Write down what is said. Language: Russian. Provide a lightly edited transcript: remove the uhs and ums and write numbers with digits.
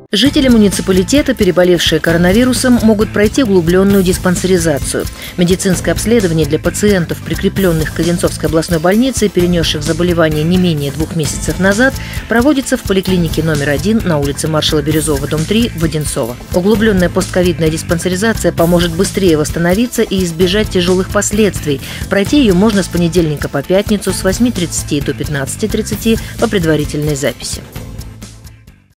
Жители муниципалитета, переболевшие коронавирусом, могут пройти углубленную диспансеризацию. Медицинское обследование для пациентов, прикрепленных к Одинцовской областной больнице и перенесших заболевание не менее 2 месяцев назад, проводится в поликлинике номер 1 на улице Маршала Бирюзова, дом 3 в Одинцово. Углубленная постковидная диспансеризация поможет быстрее восстановиться и избежать тяжелых последствий. Пройти ее можно с понедельника по пятницу с 8:30 до 15:30 по предварительной записи.